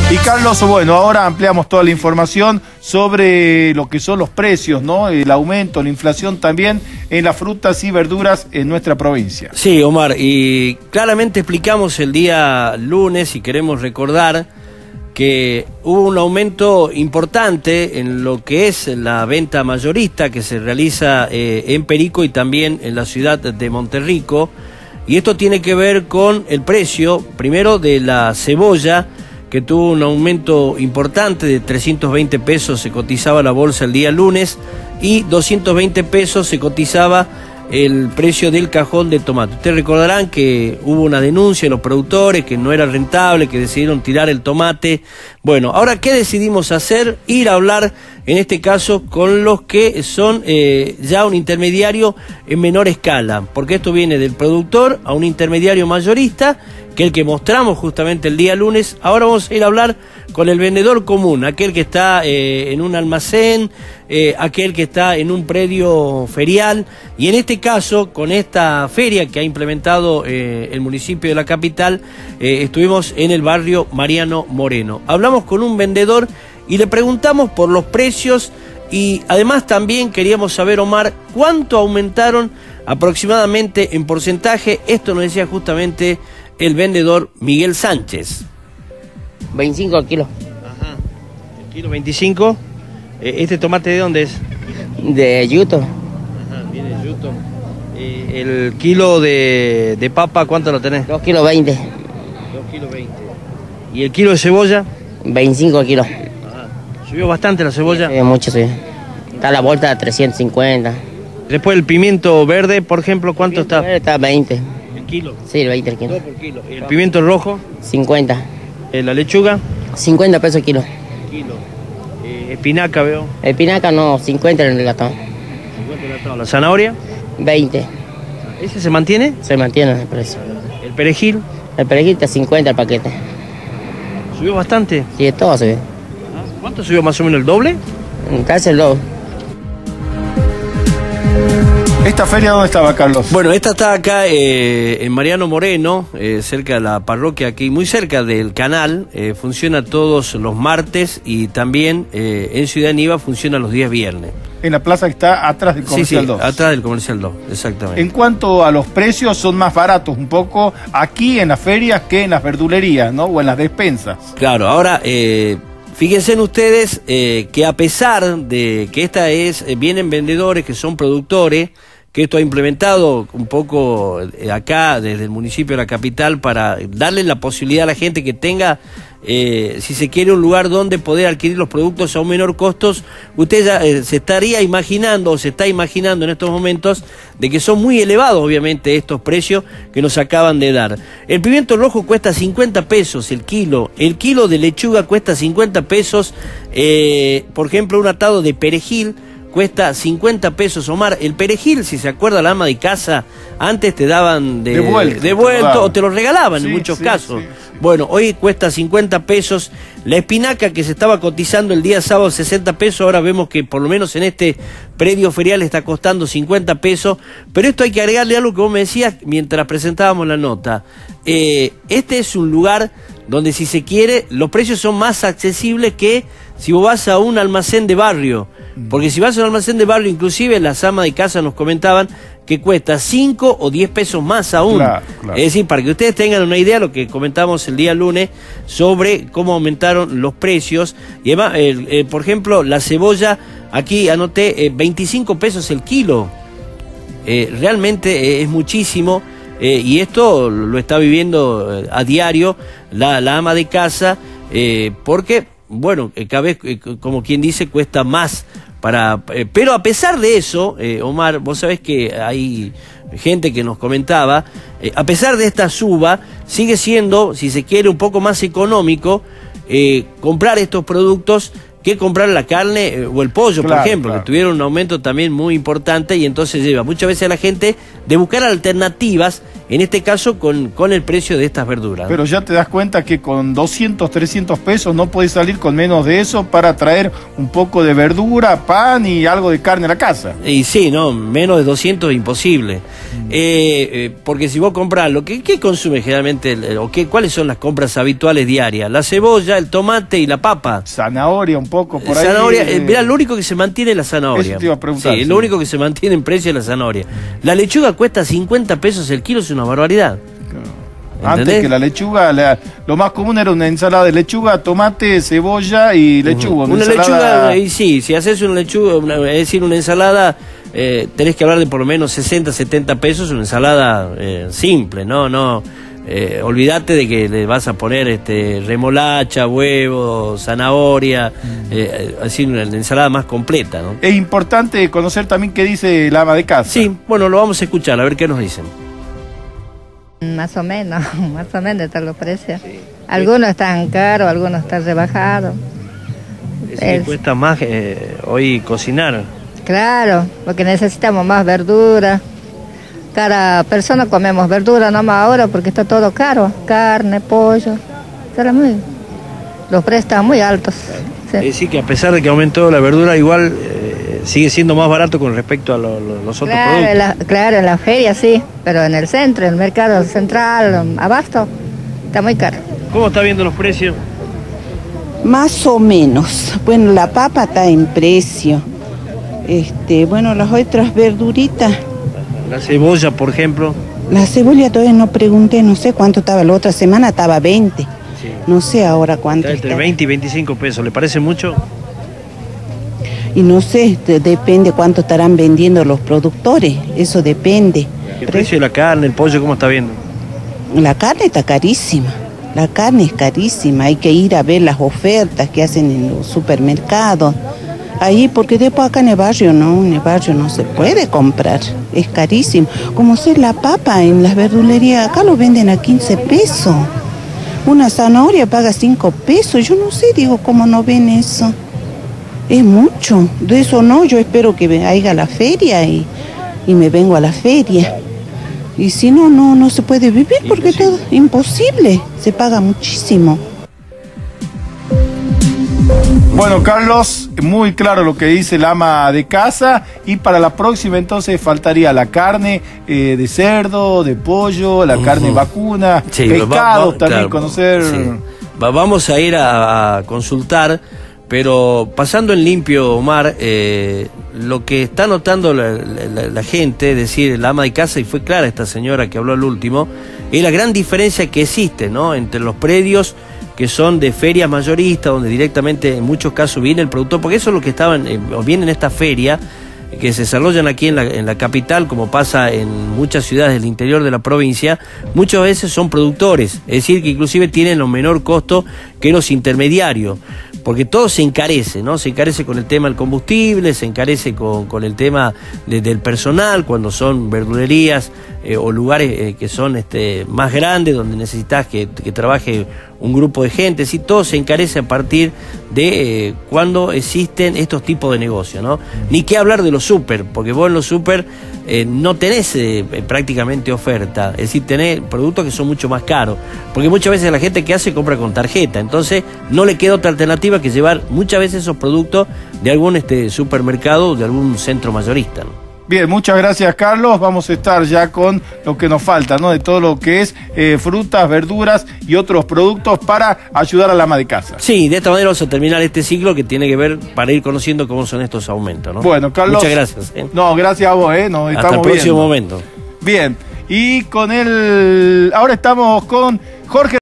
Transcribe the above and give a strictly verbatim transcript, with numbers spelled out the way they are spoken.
Y Carlos, bueno, ahora ampliamos toda la información sobre lo que son los precios, ¿no? El aumento, la inflación también en las frutas y verduras en nuestra provincia. Sí, Omar, y claramente explicamos el día lunes y queremos recordar que hubo un aumento importante en lo que es la venta mayorista que se realiza eh, en Perico y también en la ciudad de Monterrico. Y esto tiene que ver con el precio, primero, de la cebolla, que tuvo un aumento importante de trescientos veinte pesos, se cotizaba la bolsa el día lunes, y doscientos veinte pesos se cotizaba el precio del cajón de tomate. Ustedes recordarán que hubo una denuncia de los productores, que no era rentable, que decidieron tirar el tomate. Bueno, ahora, ¿qué decidimos hacer? Ir a hablar, en este caso, con los que son eh, ya un intermediario en menor escala, porque esto viene del productor a un intermediario mayorista, que es el que mostramos justamente el día lunes. Ahora vamos a ir a hablar con el vendedor común, aquel que está eh, en un almacén, eh, aquel que está en un predio ferial, y en este caso, con esta feria que ha implementado eh, el municipio de la capital, eh, estuvimos en el barrio Mariano Moreno. Hablamos con un vendedor y le preguntamos por los precios, y además también queríamos saber, Omar, cuánto aumentaron aproximadamente en porcentaje. Esto nos decía justamente el vendedor Miguel Sánchez. veinticinco al kilo. Ajá. El kilo veinticinco. Eh, ¿Este tomate de dónde es? De yuto. Ajá, viene de yuto. Eh, el kilo de, de papa, ¿cuánto lo tenés? dos kilos veinte. dos kilos veinte. ¿Y el kilo de cebolla? veinticinco al kilo. Ajá. ¿Subió bastante la cebolla? Sí, mucho, sí. Está a la vuelta de trescientos cincuenta. Después el pimiento verde, por ejemplo, ¿cuánto El pimiento está? verde está veinte. ¿El kilo? Sí, el veinte el kilo. Dos por kilo. ¿Y el pimiento rojo? cincuenta. Eh, ¿La lechuga? cincuenta pesos el kilo. Kilo. Eh, espinaca, veo. Espinaca no, cincuenta en el latón. cincuenta la tabla. ¿La zanahoria? veinte. ¿Ese se mantiene? Se mantiene el precio. ¿El perejil? El perejil está cincuenta el paquete. ¿Subió bastante? Sí, todo se ve. ¿Cuánto subió, más o menos el doble? Casi el doble. ¿Esta feria dónde estaba, Carlos? Bueno, esta está acá eh, en Mariano Moreno, eh, cerca de la parroquia aquí, muy cerca del canal. Eh, funciona todos los martes y también eh, en Ciudad Niva funciona los días viernes. En la plaza que está atrás del Comercial sí, sí, dos. atrás del Comercial dos, exactamente. En cuanto a los precios, son más baratos un poco aquí en las ferias que en las verdulerías, ¿no? O en las despensas. Claro, ahora... Eh, Fíjense en ustedes eh, que a pesar de que esta es, eh, vienen vendedores que son productores, que esto ha implementado un poco eh, acá desde el municipio de la capital para darle la posibilidad a la gente que tenga, eh, si se quiere, un lugar donde poder adquirir los productos a un menor costo. Usted ya eh, se estaría imaginando o se está imaginando en estos momentos de que son muy elevados, obviamente, estos precios que nos acaban de dar. El pimiento rojo cuesta cincuenta pesos el kilo, el kilo de lechuga cuesta cincuenta pesos, eh, por ejemplo, un atado de perejil cuesta cincuenta pesos, Omar. El perejil, si se acuerda la ama de casa, antes te daban de, devuelto, devuelto o te lo regalaban, sí, en muchos sí, casos. Sí, sí. Bueno, hoy cuesta cincuenta pesos. La espinaca, que se estaba cotizando el día sábado sesenta pesos, ahora vemos que por lo menos en este predio ferial está costando cincuenta pesos. Pero esto hay que agregarle algo que vos me decías mientras presentábamos la nota. Eh, este es un lugar donde, si se quiere, los precios son más accesibles que si vos vas a un almacén de barrio. Porque si vas a un almacén de barrio, inclusive las amas de casa nos comentaban que cuesta cinco o diez pesos más aún. Claro, claro. Es decir, para que ustedes tengan una idea, lo que comentamos el día lunes sobre cómo aumentaron los precios. Y además, eh, eh, por ejemplo, la cebolla, aquí anoté eh, veinticinco pesos el kilo. Eh, realmente eh, es muchísimo. Eh, y esto lo está viviendo eh, a diario la, la ama de casa, eh, porque, bueno, eh, cada vez, eh, como quien dice, cuesta más. Para, eh, pero a pesar de eso, eh, Omar, vos sabés que hay gente que nos comentaba, eh, a pesar de esta suba, sigue siendo, si se quiere, un poco más económico eh, comprar estos productos que comprar la carne eh, o el pollo, claro, por ejemplo, claro, que tuvieron un aumento también muy importante, y entonces lleva muchas veces a la gente de buscar alternativas, en este caso con, con el precio de estas verduras. Pero ya te das cuenta que con doscientos, trescientos pesos no puedes salir con menos de eso para traer un poco de verdura, pan y algo de carne a la casa. Y sí, no, menos de doscientos es imposible. Mm. Eh, eh, porque si vos comprás, lo que, ¿qué consume generalmente, o qué, cuáles son las compras habituales diarias? La cebolla, el tomate y la papa. Zanahoria un poco por ahí. Zanahoria, eh, mirá, lo único que se mantiene es la zanahoria. Eso te iba a preguntar. Sí, sí, lo único que se mantiene en precio es la zanahoria. La lechuga cuesta cincuenta pesos el kilo, es una barbaridad. ¿Entendés? Antes que la lechuga, la, lo más común era una ensalada de lechuga, tomate, cebolla y lechuga. Una, una lechuga, y sí, si haces una lechuga, una, es decir, una ensalada, eh, tenés que hablar de por lo menos sesenta, setenta pesos, una ensalada eh, simple, ¿no? no eh, olvídate de que le vas a poner este remolacha, huevo, zanahoria, eh, es decir, una ensalada más completa, ¿no? Es importante conocer también qué dice la ama de casa. Sí, bueno, lo vamos a escuchar, a ver qué nos dicen. Más o menos, más o menos están los precios. Sí. Algunos están caros, algunos están rebajados. Es que cuesta más eh, hoy cocinar. Claro, porque necesitamos más verdura. Cada persona comemos verdura nomás ahora porque está todo caro. Carne, pollo. Está muy, los precios están muy altos. Sí. Es decir, que a pesar de que aumentó la verdura, igual eh, sigue siendo más barato con respecto a lo, lo, los otros claro, productos. En la, claro, en la feria sí, pero en el centro, en el mercado central, abasto, está muy caro. ¿Cómo está viendo los precios? Más o menos. Bueno, la papa está en precio. Este, bueno, las otras verduritas. La cebolla, por ejemplo. La cebolla todavía no pregunté, no sé cuánto estaba. La otra semana estaba veinte. Sí. No sé ahora cuánto está. Entre está. veinte y veinticinco pesos, ¿le parece mucho? Y no sé, de, depende cuánto estarán vendiendo los productores. Eso depende. ¿El precio de la carne, el pollo, cómo está viendo? La carne está carísima. La carne es carísima. Hay que ir a ver las ofertas que hacen en los supermercados. Ahí, porque después acá en el barrio no, en el barrio no se puede comprar, es carísimo. Como si la papa en las verdulerías, acá lo venden a quince pesos. Una zanahoria paga cinco pesos, yo no sé, digo, ¿cómo no ven eso? Es mucho, de eso no, yo espero que haya la feria y, y me vengo a la feria. Y si no, no, no se puede vivir porque imposible. Todo imposible, se paga muchísimo. Bueno, Carlos, muy claro lo que dice la ama de casa, y para la próxima entonces faltaría la carne eh, de cerdo, de pollo, la uh-huh. carne vacuna, sí, pescado va, va, también, claro, conocer... Sí. Va, vamos a ir a, a consultar, pero pasando en limpio, Omar, eh, lo que está notando la, la, la gente, es decir, la ama de casa, y fue clara esta señora que habló al último, es la gran diferencia que existe, ¿no?, entre los predios que son de ferias mayoristas, donde directamente en muchos casos viene el productor, porque eso es lo que estaban, eh, viene en esta feria, que se desarrollan aquí en la, en la capital, como pasa en muchas ciudades del interior de la provincia, muchas veces son productores, es decir, que inclusive tienen un menor costo que los intermediarios, porque todo se encarece, ¿no? Se encarece con el tema del combustible, se encarece con, con el tema de, del personal, cuando son verdulerías eh, o lugares eh, que son este, más grandes, donde necesitas que, que trabaje un grupo de gente, ¿sí? Todo se encarece a partir de eh, cuando existen estos tipos de negocios, ¿no? Ni qué hablar de los súper, porque vos en los súper eh, no tenés eh, prácticamente oferta, es decir, tenés productos que son mucho más caros, porque muchas veces la gente que hace compra con tarjeta, entonces no le queda otra alternativa que llevar muchas veces esos productos de algún este, supermercado o de algún centro mayorista, ¿no? Bien, muchas gracias, Carlos. Vamos a estar ya con lo que nos falta, ¿no? De todo lo que es eh, frutas, verduras y otros productos para ayudar a la ama de casa. Sí, de esta manera vamos a terminar este ciclo que tiene que ver para ir conociendo cómo son estos aumentos, ¿no? Bueno, Carlos. Muchas gracias. ¿eh? No, gracias a vos, ¿eh? Nos Hasta estamos el próximo viendo. momento. Bien, y con el... Ahora estamos con Jorge